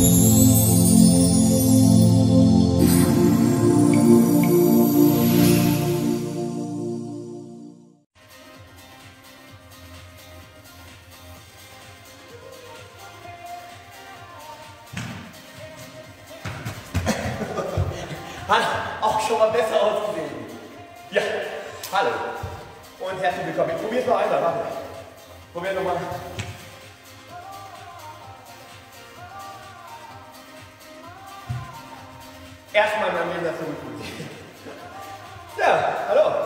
Hat auch schon mal besser ausgesehen. Ja, hallo und herzlich willkommen. Ich probiere es noch einmal, warte. Probier nochmal. Erstmal in meinem Leben das so gut funktioniert. Ja, hallo.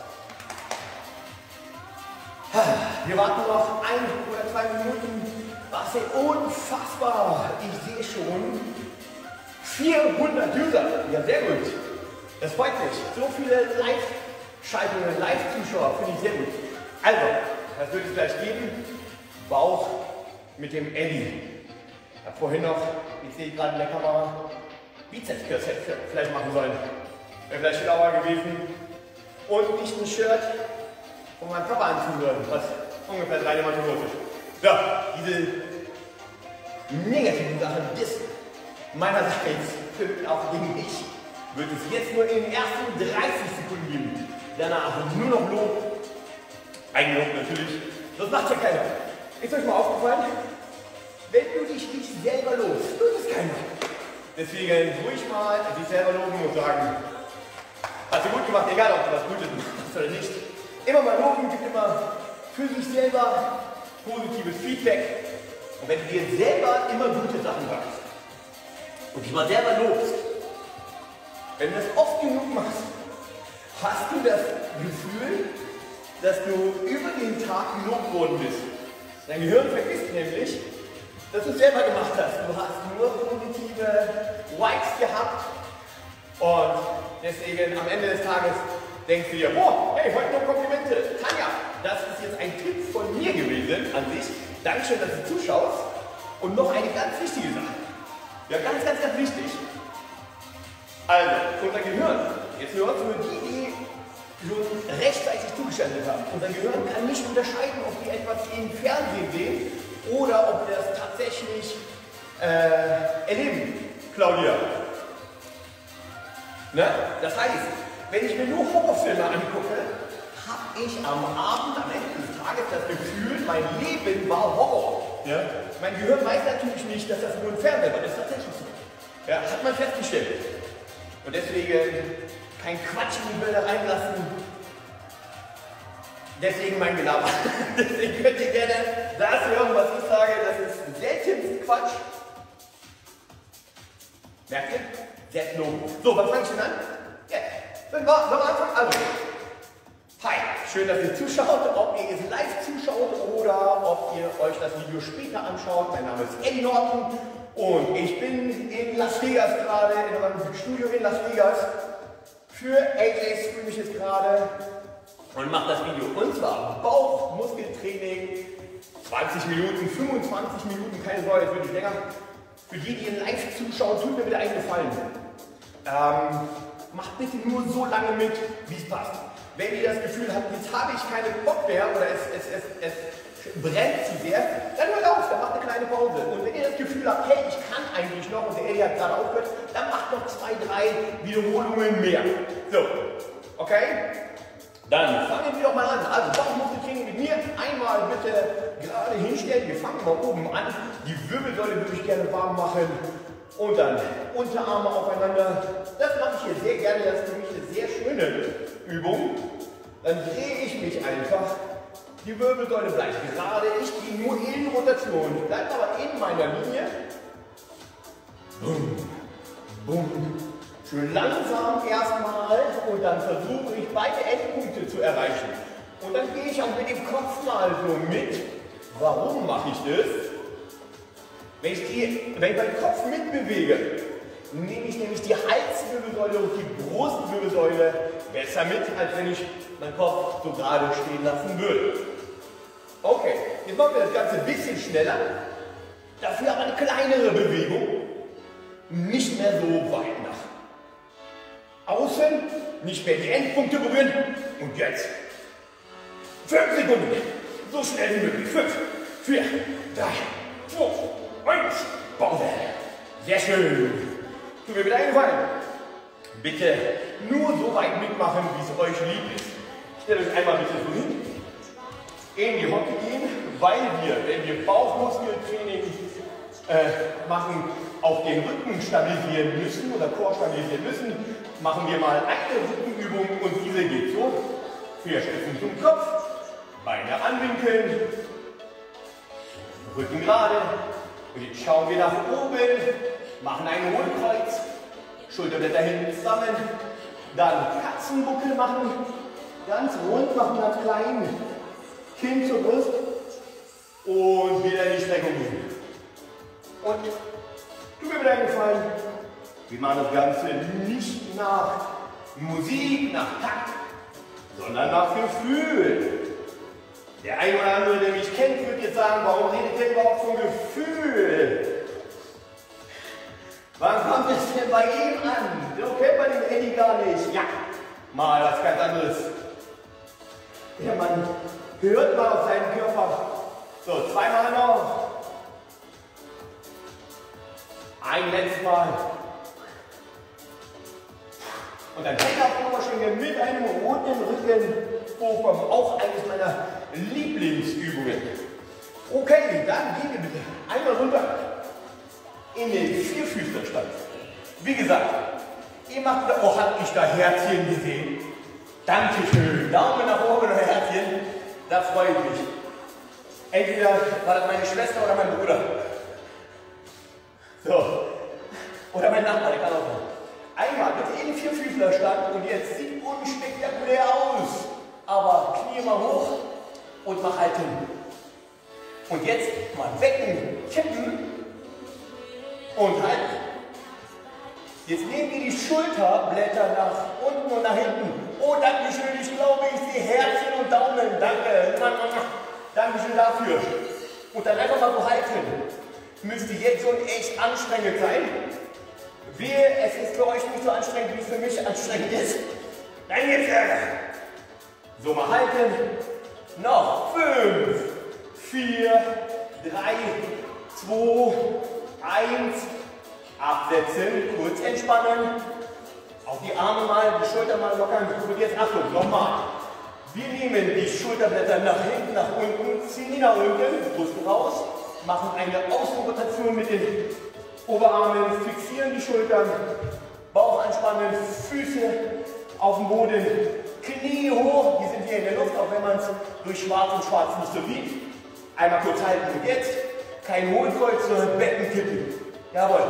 Wir warten noch 1 oder 2 Minuten. Was denn unfassbar. Ich sehe schon 400 User. Ja, sehr gut. Das freut mich. So viele Live-Schaltungen, Live-Zuschauer finde ich sehr gut. Also, das wird es gleich geben. Bauch mit dem Eddie. Ich habe vorhin noch, ich sehe gerade in der Kamera, Bizeps vielleicht machen sollen. Wäre vielleicht schlauer gewesen. Und nicht ein Shirt von meinem Papa anziehen sollen, was ungefähr 3 Monate groß ist. So, diese negativen Sachen, das meinerseits für auch gegen mich, wird es jetzt nur in den ersten 30 Sekunden geben. Danach nur noch Lob. Eigenlob natürlich. Das macht ja keiner. Ist euch mal aufgefallen? Wenn du dich nicht selber lobst, tut es keiner. Deswegen ruhig mal sich selber loben und sagen, hast du gut gemacht, egal ob du was Gutes machst oder nicht. Immer mal loben, gibt immer für sich selber positives Feedback. Und wenn du dir selber immer gute Sachen sagst und dich mal selber lobst, wenn du das oft genug machst, hast du das Gefühl, dass du über den Tag gelobt worden bist. Dein Gehirn vergisst nämlich, dass du es selber gemacht hast. Du hast nur positive Likes gehabt und deswegen am Ende des Tages denkst du dir, boah, hey, heute noch Komplimente. Tanja, das ist jetzt ein Tipp von mir gewesen an dich. Dankeschön, dass du zuschaust. Und noch eine ganz wichtige Sache. Ja, ganz wichtig. Also, unser Gehirn, jetzt nur für die schon rechtzeitig zugeschaltet haben. Unser Gehirn kann nicht unterscheiden, ob wir etwas im Fernsehen sehen oder ob wir das tatsächlich erleben, Claudia. Ne? Das heißt, wenn ich mir nur Horrorfilme angucke, habe ich am Abend, am Ende des Tages das Gefühl, mein Leben war Horror. Ja? Mein Gehirn weiß natürlich nicht, dass das nur ein Fernseher war. Das ist tatsächlich so. Ja, hat man festgestellt. Und deswegen kein Quatsch in die Bilder reinlassen. Deswegen mein Gelaber. Deswegen könnt ihr gerne das hören, was ich sage. Das ist seltenst Quatsch. Merkt ihr? Sehr loben. So, was fange ich denn an? Jetzt. Wenn wir anfangen. Also. Hi, schön, dass ihr zuschaut. Ob ihr jetzt live zuschaut oder ob ihr euch das Video später anschaut. Mein Name ist Eddie Norton und ich bin in Las Vegas gerade, in unserem Studio in Las Vegas. Für AJ streame ich jetzt gerade und mache das Video. Und zwar Bauchmuskeltraining, 20 Minuten, 25 Minuten, keine Sorge, jetzt wird nicht länger. Für die, die live zuschauen, tut mir bitte einen Gefallen. Macht bitte nur so lange mit, wie es passt. Wenn ihr das Gefühl habt, jetzt habe ich keinen Bock mehr oder es brennt zu sehr, dann hört auf, dann macht eine kleine Pause. Und wenn ihr das Gefühl habt, hey, ich kann eigentlich noch, und der Eddie hat gerade aufgehört, dann macht noch 2, 3 Wiederholungen mehr. So, okay? Dann fangen wir doch mal an. Also Bauchmuskeltraining mit mir. Einmal bitte gerade hinstellen. Wir fangen mal oben an. Die Wirbelsäule würde ich gerne warm machen. Und dann Unterarme aufeinander. Das mache ich hier sehr gerne. Das ist für mich eine sehr schöne Übung. Dann drehe ich mich einfach. Die Wirbelsäule bleibt gerade. Ich gehe nur in Rotation. Bleibt aber in meiner Linie. Bum, bum. Schön langsam erstmal und dann versuche ich beide Endpunkte zu erreichen. Und dann gehe ich auch mit dem Kopf mal so mit. Warum mache ich das? Wenn ich meinen Kopf mitbewege, nehme ich nämlich die Halswirbelsäule und die Brustwirbelsäule besser mit, als wenn ich meinen Kopf so gerade stehen lassen würde. Okay, jetzt machen wir das Ganze ein bisschen schneller. Dafür aber eine kleinere Bewegung. Nicht mehr so weit nach außen, nicht mehr die Endpunkte berühren. Und jetzt 5 Sekunden. So schnell wie möglich. 5, 4, 3, 2, 1. Pause. Sehr schön. Tut mir wieder eingefallen. Bitte nur so weit mitmachen, wie es euch lieb ist. Stellt euch einmal bitte so hin. In die Hocke gehen, weil wir, wenn wir Bauchmuskeltraining machen, auch den Rücken stabilisieren müssen oder Core stabilisieren müssen, machen wir mal eine Rückenübung und diese geht so. Fingerspitzen zum Kopf, Beine anwinkeln, Rücken gerade. Und jetzt schauen wir nach oben, machen ein Hohlkreuz, Schulterblätter hinten zusammen, dann Katzenbuckel machen, ganz rund machen, ganz klein, Kinn zur Brust und wieder in die Streckung gehen. Und tut mir wieder eingefallen, wir machen das Ganze nicht nach Musik, nach Takt, sondern nach Gefühl. Der eine oder andere, der mich kennt, wird jetzt sagen, warum redet der überhaupt von Gefühl? Wann kommt es denn bei ihm an? So kennt man den Eddie gar nicht. Ja, mal was ganz anderes. Der Mann hört mal auf seinen Körper. So, zweimal noch. Ein letztes Mal. Und dann fängt auf Oberschenkel mit einem roten Rücken hochkommen. Auch eines meiner Lieblingsübungen. Okay, dann gehen wir bitte einmal runter in den Vierfüßlerstand. Wie gesagt, ihr macht da, oh, habt ich da Herzchen gesehen? Dankeschön. Daumen nach oben oder Herzchen. Das freut mich. Entweder war das meine Schwester oder mein Bruder. So. Oder mein Nachbar, der kann auch noch. Einmal bitte in den Vierfüßlerstand und jetzt sieht unspektakulär aus. Aber Knie mal hoch und mal halten. Und jetzt mal wecken, kippen und halten. Jetzt nehmen wir die Schulterblätter nach unten und nach hinten. Oh, danke schön, ich glaube, ich sehe Herzchen und Daumen. Danke. Dankeschön dafür. Und dann einfach mal so halten. Müsste jetzt schon echt anstrengend sein. Wehe, es ist für euch nicht so anstrengend, wie es für mich anstrengend ist. Dann geht's weiter. So, mal halten. Noch 5, 4, 3, 2, 1. Absetzen, kurz entspannen. Auch die Arme mal, die Schulter mal lockern. Und jetzt Achtung, nochmal. Wir nehmen die Schulterblätter nach hinten, nach unten, ziehen die nach unten, Brust raus, machen eine Außenrotation mit den Oberarmen, fixieren die Schultern, Bauch anspannen, Füße auf dem Boden, Knie hoch, die sind hier in der Luft, auch wenn man es durch Schwarz und Schwarz nicht so sieht. Einmal kurz halten und jetzt kein Hohlkreuz, sondern Becken kippen. Jawohl.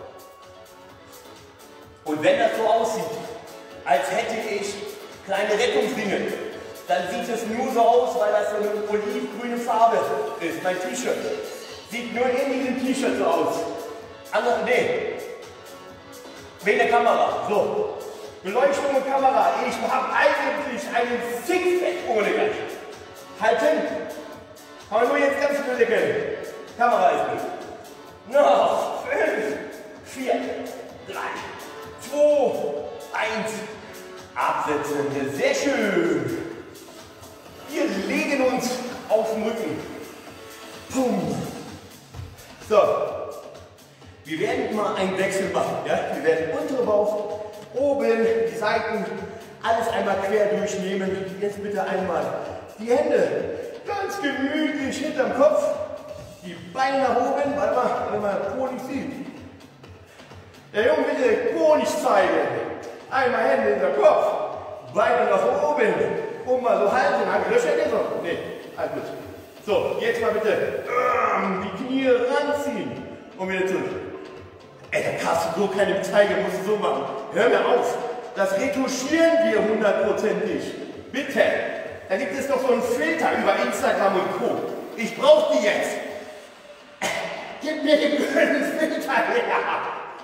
Und wenn das so aussieht, als hätte ich kleine Rettungsringe, dann sieht es nur so aus, weil das so eine olivgrüne Farbe ist, mein T-Shirt. Sieht nur in diesem T-Shirt so aus. Andere, nee. Wegen der Kamera. So. Beleuchtung und Kamera. Ich habe eigentlich einen Sixpack ohne Gleich. Halten. Aber nur jetzt ganz überlegen. Kamera ist gut. Noch 5, 4, 3, 2, 1. Absetzen. Sehr schön. Wir legen uns auf den Rücken. Pum. So. Wir werden mal einen Wechsel machen. Ja? Wir werden untere Bauch, oben, die Seiten, alles einmal quer durchnehmen. Jetzt bitte einmal die Hände ganz gemütlich hinterm Kopf. Die Beine nach oben, warte mal, wenn man Po nicht sieht. Der Junge bitte Po nicht zeigen. Einmal Hände hinterm Kopf, Beine nach oben. Und mal so halten. Löcher nicht so. Nee, halt gut. So, jetzt mal bitte die Knie ranziehen und wieder zurück. Ey, da kannst du so keine Zeige, musst du so machen. Hör mir auf. Das retuschieren wir hundertprozentig. Bitte. Da gibt es doch so einen Filter über Instagram und Co. Ich brauche die jetzt. Gib mir den blöden Filter her.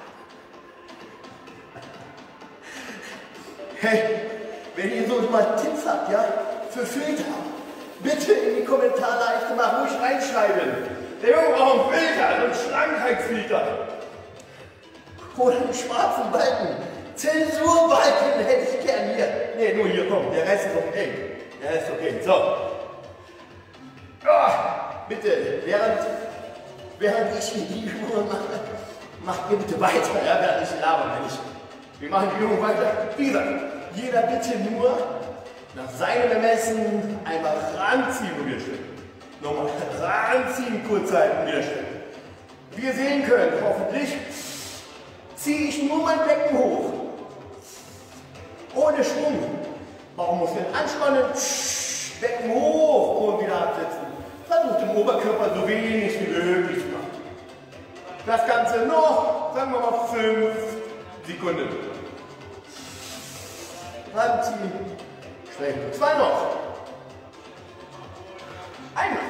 Hey, wenn ihr so mal Tipps habt, ja, für Filter, bitte in die Kommentarleiste mal ruhig reinschreiben. Der Junge braucht einen Filter, so einen Schlankheitsfilter. Oder einen schwarzen Balken. Zensurbalken hätte ich gern hier. Ne, nur hier, komm, der Rest ist okay. Der Rest ist okay. So. Oh, bitte, während ich hier die Übung mache, macht ihr bitte weiter, ja, ich laber nicht. Wir machen die Übung weiter. Wie gesagt, jeder bitte nur nach seinem Ermessen einmal ranziehen und wieder stellen. Nochmal ranziehen, kurz halten, wieder stellen. Wie ihr sehen könnt, hoffentlich, ziehe ich nur mein Becken hoch. Ohne Schwung. Bauchmuskeln anspannen, Becken hoch und wieder absetzen. Versucht den Oberkörper so wenig wie möglich zu machen. Das Ganze noch, sagen wir mal 5 Sekunden. Ranziehen, strecken. 2 noch. Einmal.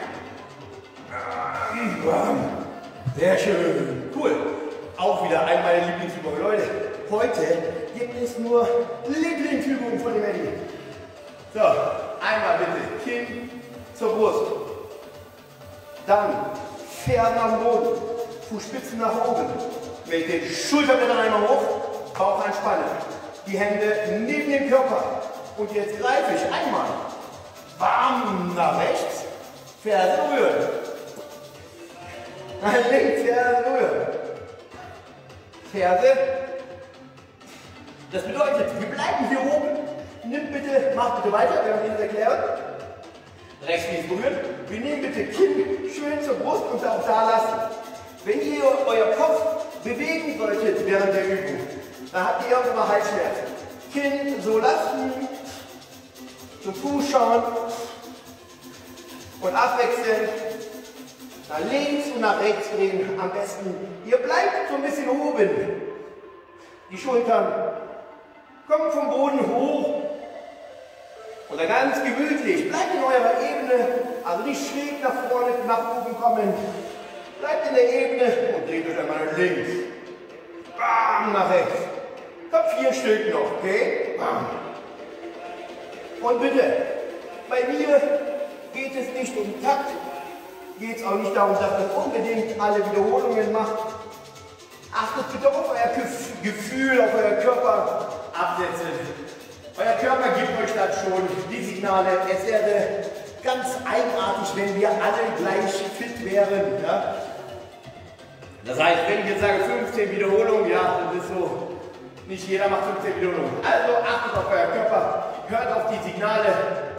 Sehr schön. Cool. Auch wieder eine meiner Lieblingsübungen. Leute, heute gibt es nur Lieblingsübungen von dem Eddie. So, einmal bitte Kinn zur Brust. Dann Fersen nach dem Boden. Fußspitzen nach oben. Mit den Schulterblättern einmal hoch. Bauch anspannen. Die Hände neben dem Körper. Und jetzt greife ich einmal. Bam, nach rechts. Ferse rühren. Nach links, Ferse rühren. Ferse. Das bedeutet, wir bleiben hier oben. Nimm bitte, mach bitte weiter, wir haben Ihnen erklärt. Rechts links berühren. Wir nehmen bitte Kinn schön zur Brust und auch da lassen. Wenn ihr euer Kopf bewegen solltet während der Übung, dann habt ihr irgendwann Halsschmerzen. Kinn so lassen, zum Fuß schauen und abwechselnd nach links und nach rechts drehen. Am besten, ihr bleibt so ein bisschen oben. Die Schultern kommen vom Boden hoch. Oder ganz gemütlich, bleibt in eurer Ebene, also nicht schräg nach vorne, nach oben kommen. Bleibt in der Ebene und dreht euch einmal nach links. Bam, nach rechts. Kommt 4 Stück noch, okay? Bam. Und bitte, bei mir geht es nicht um Takt, geht es auch nicht darum, dass man unbedingt alle Wiederholungen macht. Achtet bitte auf euer Gefühl, auf euer Körper absetzen. Euer Körper gibt euch das schon, die Signale. Es wäre ganz eigenartig, wenn wir alle gleich fit wären. Ja? Das heißt, wenn ich jetzt sage 15 Wiederholungen, ja, das ist so, nicht jeder macht 15 Wiederholungen. Also achtet auf euer Körper, hört auf die Signale.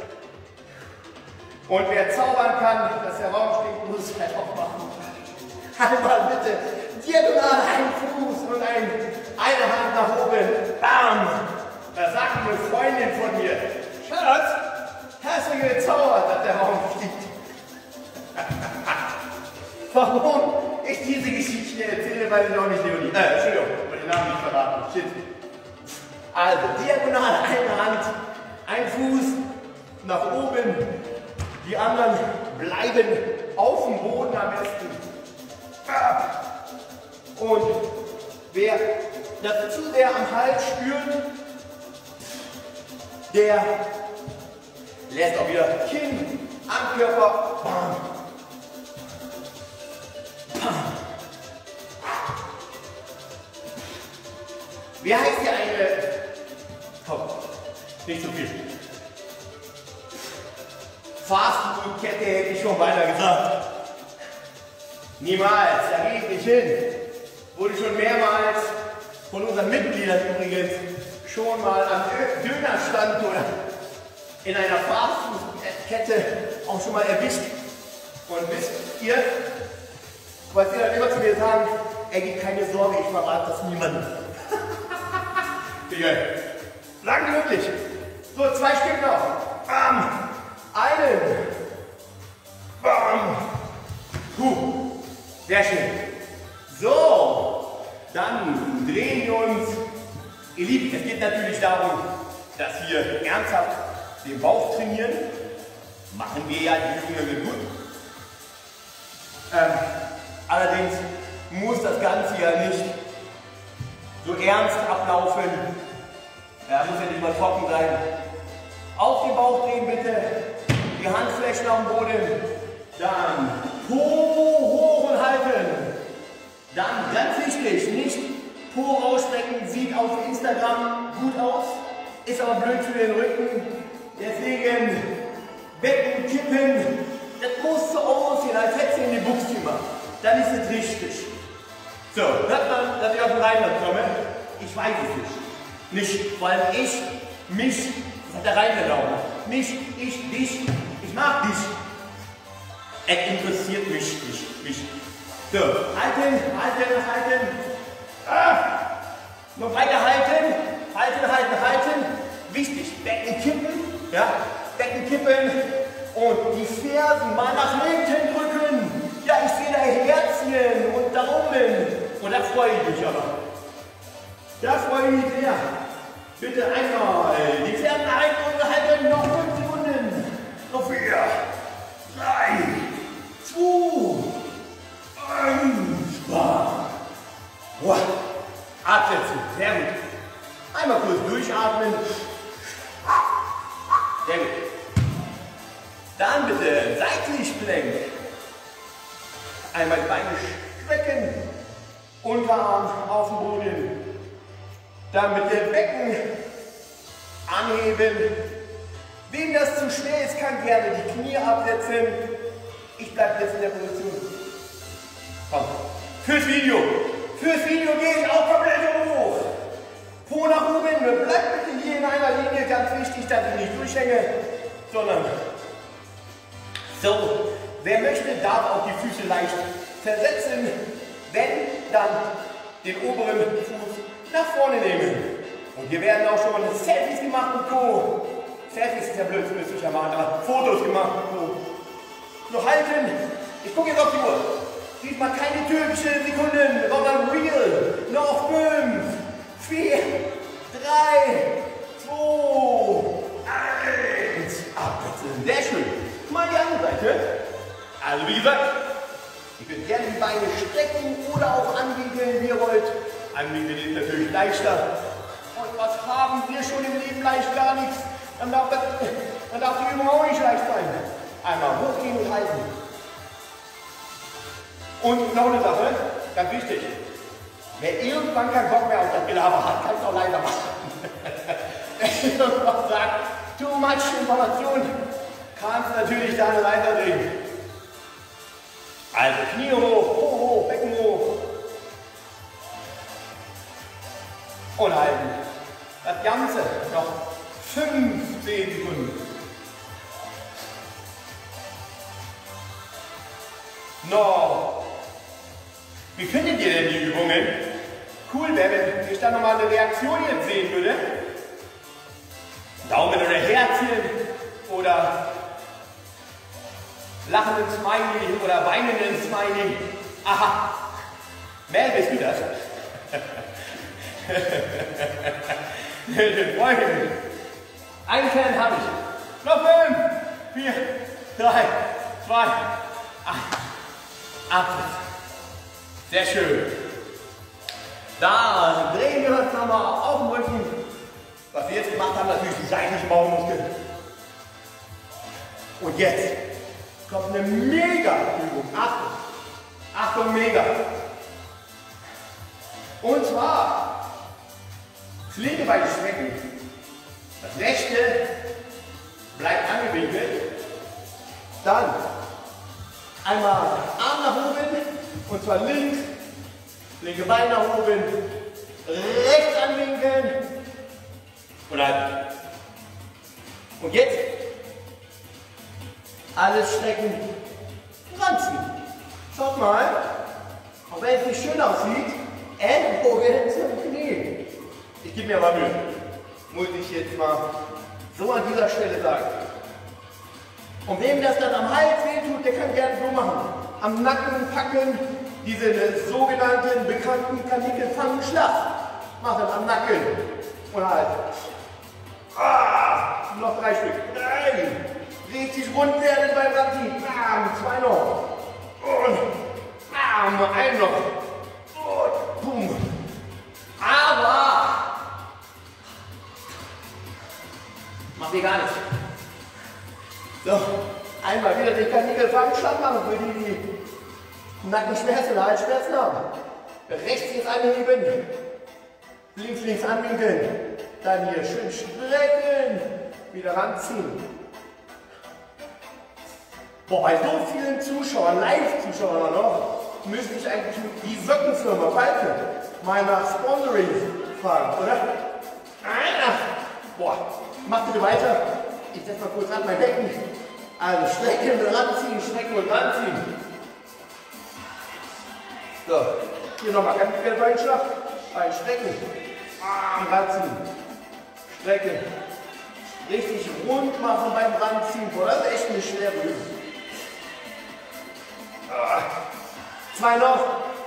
Und wer zaubern kann, dass der Raum steht, muss es halt auch machen. Einmal bitte diagonal einen Fuß und eine Hand nach oben. Bam! Da sagt eine Freundin von mir, Schatz, hast du gezaubert, dass der Raum fliegt? Warum ich diese Geschichte erzähle, weiß ich auch nicht, Leonie. Entschuldigung, ich wollte den Namen nicht verraten. Shit. Also, diagonal eine Hand, ein Fuß nach oben, die anderen bleiben auf dem Boden am besten. Und wer das zu sehr am Hals spürt, der lässt auch wieder Kinn am Körper. Bam. Bam. Wie heißt die eine? Komm, nicht so viel. Fastfood-Kette hätte ich schon weiter gesagt. Niemals, da gehe ich nicht hin. Wurde schon mehrmals von unseren Mitgliedern übrigens schon mal am Dönerstand oder in einer Fastfood-Kette auch schon mal erwischt. Und wisst ihr, was sie dann immer zu mir sagen, er gibt keine Sorge, ich verrate das niemandem. Geil. Lang wie möglich. So, 2 Stück noch. Bam. Einen. Bam. Sehr schön. So, dann drehen wir uns. Ihr Lieben, es geht natürlich darum, dass wir ernsthaft den Bauch trainieren. Machen wir ja, die Übungen sind gut. Allerdings muss das Ganze ja nicht so ernst ablaufen. Ja, muss ja nicht mal trocken sein. Auf den Bauch drehen bitte. Die Handflächen auf dem Boden. Dann Po hoch und halten. Dann ganz wichtig, nicht Po rausstrecken, sieht auf Instagram gut aus, ist aber blöd für den Rücken. Deswegen Becken kippen. Das muss so aussehen, als hättest du in die Buchse gemacht. Dann ist es richtig. So. So, hört man, dass ich aus dem Rheinland komme? Ich weiß es nicht. Nicht, weil ich, mich, das hat der Rheinländer auch. Mich, ich, dich, ich mag dich. Es interessiert mich nicht. Mich. So, halten, halten, halten. Noch weiter halten. Halten, halten, halten. Wichtig, Becken kippen. Ja, Becken kippen. Und die Fersen mal nach hinten drücken. Ja, ich sehe da Herzchen und Daumen. Und da freue ich mich aber. Da freue ich mich sehr. Bitte einmal die Fersen halten und halten. Noch 5 Sekunden. Noch 4, 3, 2, 1. Wow. Absetzen. Sehr gut. Einmal kurz durchatmen. Sehr gut. Dann bitte seitlich Plank. Einmal die Beine strecken. Unterarm auf dem Boden. Dann mit dem Becken anheben. Wem das zu schwer ist, kann gerne die Knie absetzen. Ich bleibe jetzt in der Position. Komm. Fürs Video gehe ich auch komplett hoch. Po nach oben. Bleibt bitte hier in einer Linie. Ganz wichtig, dass ich nicht durchhänge, sondern so. Wer möchte, darf auch die Füße leicht versetzen. Wenn, dann den oberen Fuß nach vorne nehmen. Und hier werden auch schon mal Selfies gemacht und Co. Selfies ist ja blöd, müsste ich ja machen, aber Fotos gemacht und Co. Noch halten. Ich gucke jetzt auf die Uhr. Diesmal keine türkische Sekunden, sondern real. Noch 5, 4, 3, 2, 1. Abwechseln. Sehr schön. Mal die andere Seite. Also wie gesagt, ihr könnt gerne die Beine strecken oder auch anwinkeln, wie ihr wollt. Anwinkeln ist natürlich leichter. Und was haben wir schon im Leben leicht? Gar nichts. Dann darf die Übung auch nicht leicht sein. Einmal hochgehen und halten. Und noch eine Sache, ganz wichtig. Wer irgendwann keinen Bock mehr auf das Gelaber hat, kann es auch leiser machen. Wenn irgendwas sagt, too much Information, kann es natürlich da eine Leiter drehen. Also Knie hoch, Po hoch, Becken hoch. Und halten. Das Ganze noch 15 Sekunden. Noch. Wie findet ihr denn die Übungen? Cool wäre, wenn ich da nochmal eine Reaktion jetzt sehen würde. Daumen oder Herzchen oder lachenden Smiley oder weinenden Smiley. Aha. Mel, bist du das? Freunde, einen Kern habe ich. Noch 5, 4, 3, 2, 1. Ab. Sehr schön. Da drehen wir uns nochmal auf den Rücken. Was wir jetzt gemacht haben, natürlich die seitlichen Bauchmuskeln. Und jetzt kommt eine Mega-Übung. Achtung. Achtung, mega. Und zwar das linke Bein strecken. Das rechte bleibt angewinkelt. Dann einmal Arm nach oben. Und zwar links. Linke Bein nach oben. Rechts anwinkeln. Und halten. Und jetzt alles strecken. Ranziehen. Schaut mal. Auch wenn es nicht schön aussieht. Ellbogen zum Knie. Ich gebe mir aber Mühe. Muss ich jetzt mal so an dieser Stelle sagen. Und wem das dann am Hals weh tut, der kann gerne so machen. Am Nacken packen, diese sogenannten bekannten Kanickel-Fangen-Schlag. Machen am Nacken. Und halt. Noch 3 Stück. 3. Richtig rund werden beim Ranziehen. 2 noch. Und nur 1 noch. Und boom. Aber macht ihr gar nichts. So, einmal wieder den Kanickel-Fangen-Schlag machen für die, die Nackenschmerzen oder Halsschmerzen haben. Rechts jetzt anheben, links anwinkeln, dann hier schön strecken, wieder ranziehen. Boah, bei so vielen Zuschauern, Live-Zuschauern noch, müsste ich eigentlich die Sockenfirma Falke mal nach Sponsoring fragen, oder? Boah, mach bitte weiter. Ich setze mal kurz an mein Becken. Also strecken und ranziehen, strecken und ranziehen. So, hier nochmal ganz viel Beinschlag. Bein strecken. Ranziehen. Strecken. Richtig rund machen beim Ranziehen. Boah, das ist echt eine schwere Übung. 2 noch.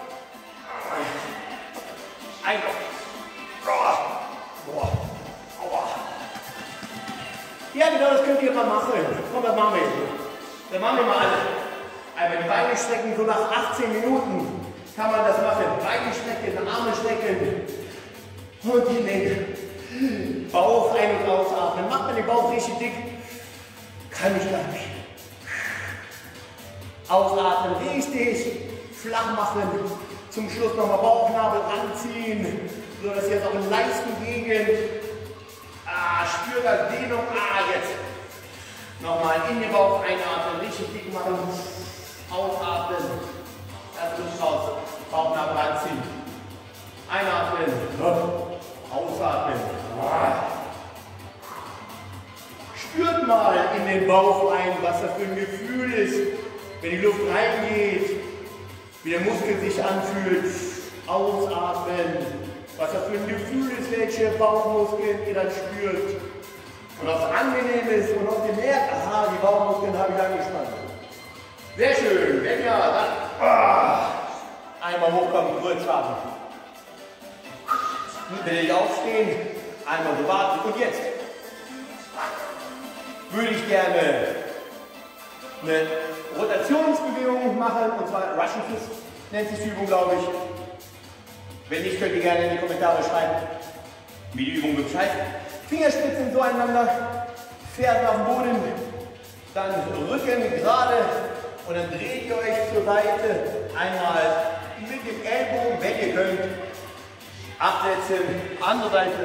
1 noch. Boah. Aua. Ja, genau, das könnt ihr mal machen. Komm, das machen wir jetzt. Dann machen wir mal alle. Einmal die Beine strecken, so nach 18 Minuten kann man das machen. Beine strecken, Arme strecken. Und die Länge. Bauch ein- und ausatmen. Macht man den Bauch richtig dick. Kann ich gar nicht. Ausatmen, richtig flach machen. Zum Schluss nochmal Bauchnabel anziehen, so dass jetzt auch in Leistengegend. Spürt das Dehnung. Jetzt. Nochmal in den Bauch einatmen, richtig dick machen. Ausatmen. Erst Luft raus. Bauchnabel anziehen. Einatmen. Ausatmen. Spürt mal in den Bauch ein, was das für ein Gefühl ist, wenn die Luft reingeht, wie der Muskel sich anfühlt. Ausatmen. Was das für ein Gefühl ist, welche Bauchmuskeln ihr dann spürt. Und ob es angenehm ist und ob ihr merkt, aha, die Bauchmuskeln habe ich angespannt. Sehr schön. Wenn ja, dann einmal hochkommen, kurz warten. Will ich aufstehen, einmal so warten. Und jetzt würde ich gerne eine Rotationsbewegung machen, und zwar Russian Fist nennt sich die Übung, glaube ich. Wenn nicht, könnt ihr gerne in die Kommentare schreiben, wie die Übung wirklich heißt. Fingerspitzen zueinander, Fersen auf dem Boden, dann Rücken gerade und dann dreht ihr euch zur Seite. Einmal mit dem Ellbogen, wenn ihr könnt, absetzen, andere Seite.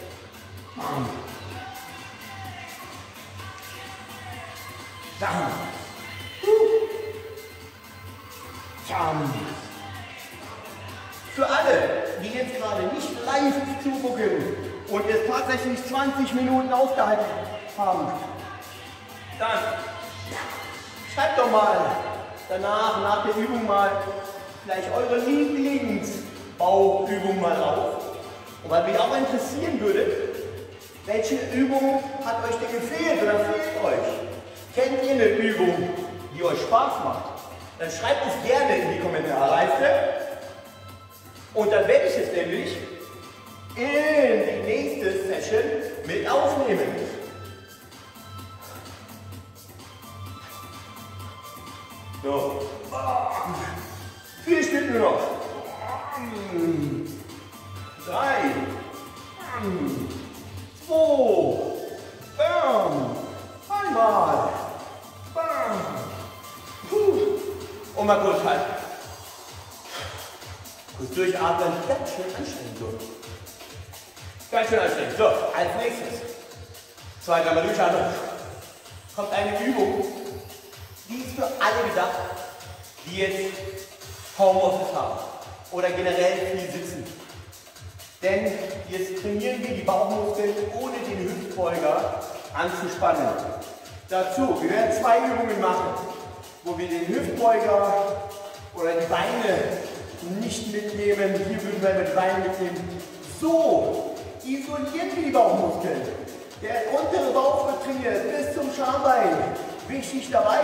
Für alle, die jetzt gerade nicht live zugucken und es tatsächlich 20 Minuten ausgehalten haben, dann schreibt doch mal danach, nach der Übung mal vielleicht eure Lieblingsbauchübung mal auf. Und weil mich auch interessieren würde, welche Übung hat euch denn gefehlt oder fehlt euch? Kennt ihr eine Übung, die euch Spaß macht? Dann schreibt es gerne in die Kommentarleiste. Und dann werde ich es nämlich in die nächste Session mit aufnehmen. So. 4 Stück nur noch. 3. 2. Bam. Einmal. Bam. Und mal kurz halten. Kurz durchatmen. Ganz schön anstrengend. So. Ganz schön anstrengend. So, als nächstes. 2, 3 Mal durchatmen. Kommt eine Übung. Die ist für alle gedacht, die jetzt Homeoffice haben. Oder generell viel sitzen. Denn jetzt trainieren wir die Bauchmuskeln, ohne den Hüftbeuger anzuspannen. Dazu, wir werden 2 Übungen machen, wo wir den Hüftbeuger oder die Beine nicht mitnehmen. Hier würden wir die Beine mitnehmen. So isolieren wir die Bauchmuskeln. Der untere Bauch wird trainiert bis zum Schambein. Wichtig dabei.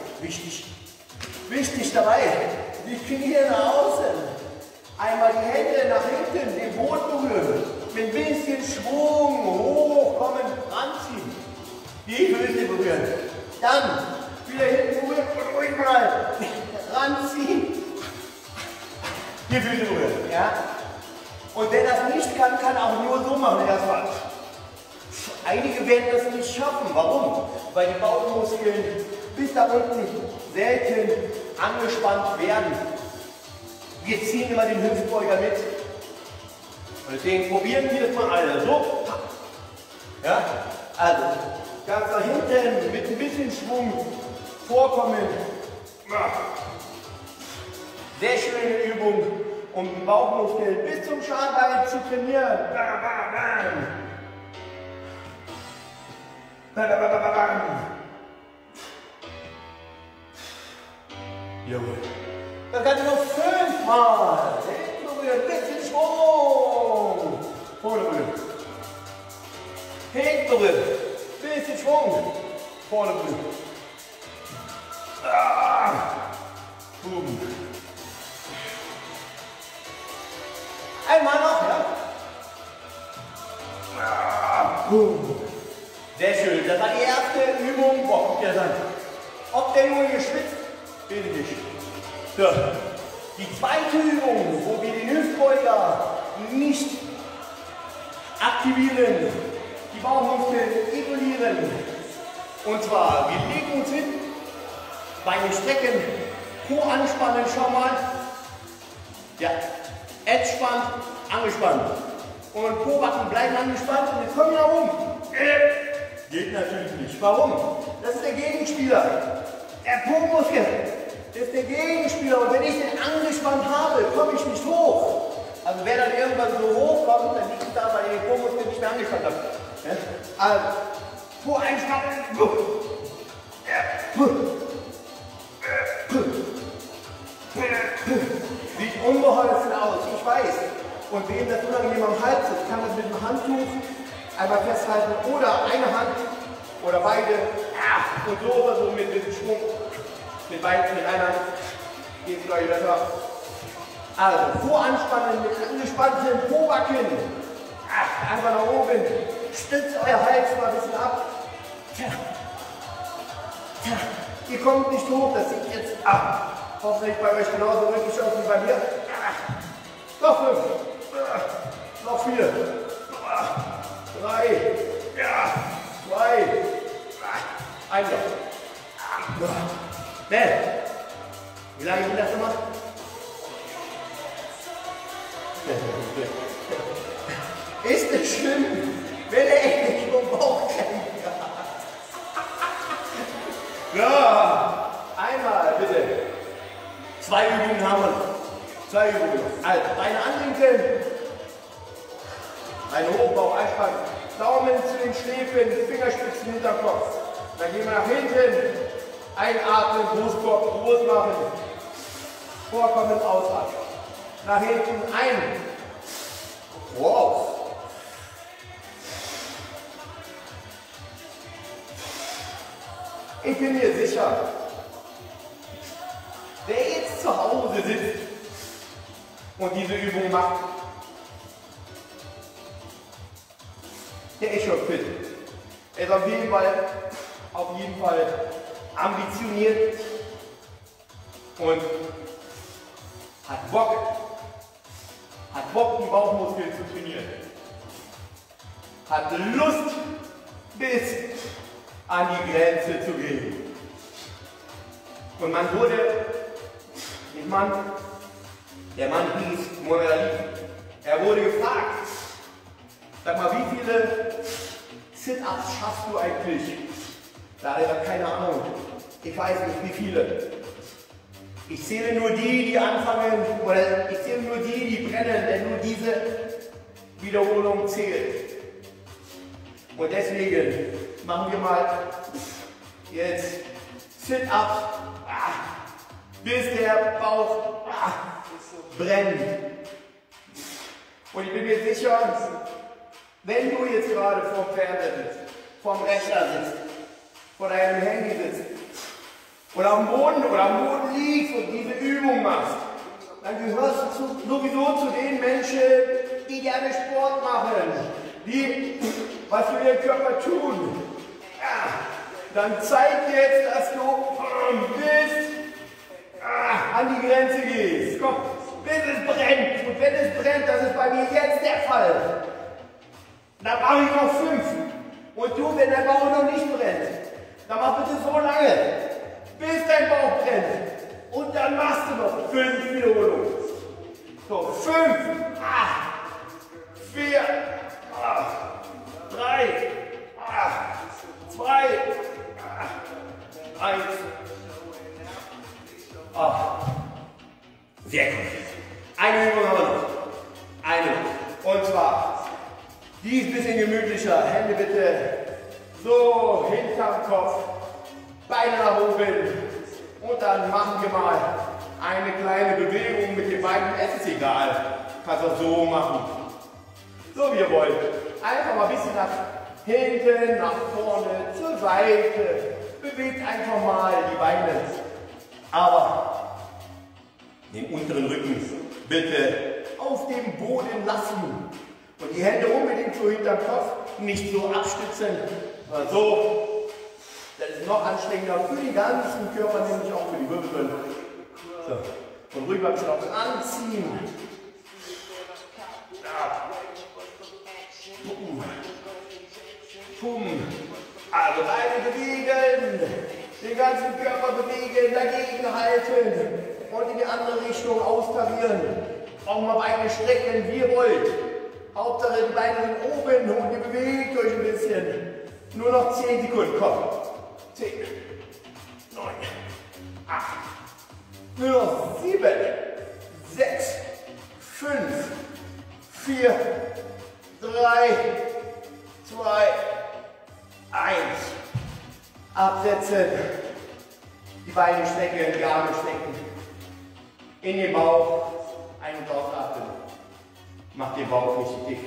Wichtig dabei. Die Knie nach außen. Einmal die Hände nach hinten, den Boden berühren. Mit ein bisschen Schwung, hochkommen, ranziehen. Die Füße berühren. Dann wieder hinten berühren und ruhig mal ranziehen. Die Füße berühren. Ja? Und wer das nicht kann, kann auch nur so machen. Erstmal. Einige werden das nicht schaffen. Warum? Weil die Bauchmuskeln bis da unten selten angespannt werden. Wir ziehen immer den Hüftbeuger mit. Und deswegen probieren wir das mal alle. So. Ja? Also, ganz nach hinten mit ein bisschen Schwung vorkommen. Sehr schöne Übung, um den Bauchmuskel bis zum Schambein zu trainieren. Bam, bam, bam. Bam, bam, bam, bam, bam. Jawohl. Das Ganze noch 5-mal. Hinten bisschen Schwung. Vorne rüber. Hinten rüber. Bisschen Schwung. Vorne rüber. Boom. Einmal noch, ja? Boom. Sehr schön. Das war die erste Übung. Boah, guck dir das an. Ob der nur hier schwitzt, bin ich nicht. So. Die zweite Übung, wo wir den Hüftbeuger nicht aktivieren, die Bauchmuskeln isolieren. Und zwar, wir legen uns hin, Beine strecken, Po anspannen, schau mal. Ja, entspannt, angespannt. Und Po-Backen bleiben angespannt und jetzt kommen wir nach oben. Geht natürlich nicht. Warum? Das ist der Gegenspieler. Der Po-Muskel. Das ist der Gegenspieler. Und wenn ich den angespannt habe, komme ich nicht hoch. Also wer dann irgendwann so hochkommt, dann liegt es da, weil ich den Po-Muskel nicht mehr angespannt habe. Ja? Also, Po einspannen. Sieht unbeholfen aus, ich weiß. Und wem das unangenehm am Hals ist, kann das mit dem Handtuch einmal festhalten oder eine Hand oder beide und so oder so mit diesem Schwung. Mit beiden, mit einer Hand geht es gleich besser. Also, voranspannen mit angespanntem Po-Backen. Einfach nach oben. Stützt euer Hals mal ein bisschen ab. Ihr kommt nicht hoch, das sieht jetzt ab. Hoffentlich bei euch genauso richtig aus wie bei mir. Noch 5. Noch 4. 3. 2. 1. Wie lange sind das gemacht? Ist es schlimm, wenn er echt nur Bauchkrämpfe hat? Ja, einmal bitte. 2 Übungen haben wir. 2 Übungen. Also, Beine anwinkeln. Beine hoch, Bauch einspannen. Daumen zu den Schläfen, Fingerspitzen hinterm Kopf. Dann gehen wir nach hinten. Einatmen, Brustkorb groß machen. Vorkommen, ausatmen. Nach hinten ein. Raus. Ich bin mir sicher, wer jetzt zu Hause sitzt und diese Übung macht, der ist schon fit. Er ist auf jeden Fall ambitioniert und hat Bock, die Bauchmuskeln zu trainieren. Hat Lust, bis an die Grenze zu gehen. Und man wurde, der Mann hieß Muhammad Ali, er wurde gefragt, sag mal, wie viele Sit-Ups schaffst du eigentlich? Da hat er gesagt, keine Ahnung, ich weiß nicht wie viele. Ich zähle nur die anfangen, oder ich zähle nur die brennen, denn nur diese Wiederholung zählt. Und deswegen machen wir mal jetzt Sit-Ups, bis der Bauch brennt. Und ich bin mir sicher, wenn du jetzt gerade vorm Fernseher sitzt, vorm Rechner sitzt, vor deinem Handy sitzt, oder am Boden liegst und diese Übung machst, dann gehörst du sowieso zu den Menschen, die gerne Sport machen, die was für ihren Körper tun. Dann zeig jetzt, dass du bis an die Grenze gehst. Komm, bis es brennt. Und wenn es brennt, das ist bei mir jetzt der Fall, dann mache ich noch 5. Und du, wenn dein Bauch noch nicht brennt, dann mach bitte so lange, bis dein Bauch brennt. Und dann machst du noch 5 Wiederholungen. So, 5, 4, 3, 2, 1. Sehr Eine Übung haben wir noch. Eine noch. Und zwar, die ist ein bisschen gemütlicher. Hände bitte so hinterm Kopf, Beine nach oben. Und dann machen wir mal eine kleine Bewegung mit den Beinen. Es ist egal. Kannst auch so machen. So wie ihr wollt. Einfach mal ein bisschen nach hinten, nach vorne, zur Seite. Bewegt einfach mal die Beine. Aber den unteren Rücken bitte auf dem Boden lassen. Und die Hände unbedingt so hinterm Kopf, nicht so abstützen. So. Das ist noch anstrengender für den ganzen Körper, nämlich auch für die Wirbelsäule. So. Und rüber ein bisschen auf den anziehen. Ja. Pum. Also Beine bewegen, den ganzen Körper bewegen, dagegen halten und in die andere Richtung austarieren. Auch mal Beine strecken, wie ihr wollt. Hauptsache die Beine sind oben und ihr bewegt euch ein bisschen. Nur noch 10 Sekunden, komm. 10, 9, 8, nur noch 7, 6, 5, 4, 3, 2, 1. Absetzen. Die Beine strecken, die Arme strecken. In den Bauch. Ein- und ausatmen. Macht den Bauch nicht dick.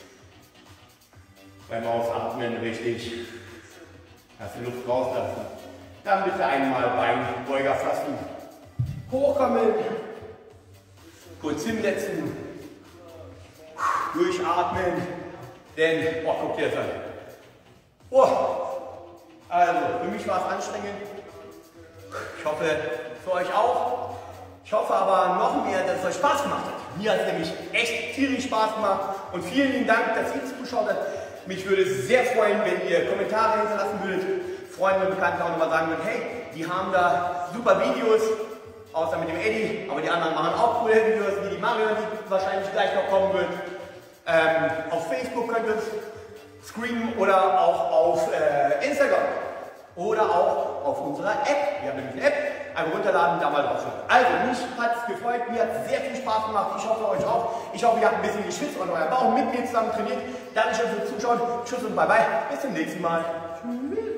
Beim Ausatmen richtig. Lass die Luft rauslassen. Dann bitte einmal Beinbeuger fassen. Hochkommen. Kurz hinsetzen. Durchatmen. Denn, oh, guck dir das an. Oh, also, für mich war es anstrengend. Ich hoffe, für euch auch. Ich hoffe aber noch mehr, dass es euch Spaß gemacht hat. Mir hat es nämlich echt tierisch Spaß gemacht. Und vielen lieben Dank, dass ihr zugeschaut habt. Mich würde es sehr freuen, wenn ihr Kommentare hinterlassen würdet. Freunde und Bekannte auch nochmal sagen würden, hey, die haben da super Videos. Außer mit dem Eddie, aber die anderen machen auch coole Videos, wie die Mario, die wahrscheinlich gleich noch kommen wird. Auf Facebook könnt ihr es screamen oder auch auf Instagram. Oder auch auf unserer App. Wir haben nämlich eine App. Einfach runterladen, da mal drauf schauen. Also, mich hat es gefreut, mir hat es sehr viel Spaß gemacht. Ich hoffe, euch auch. Ich hoffe, ihr habt ein bisschen geschwitzt und euer Bauch mit mir zusammen trainiert. Danke schön fürs Zuschauen. Tschüss und bye bye. Bis zum nächsten Mal. Tschüss.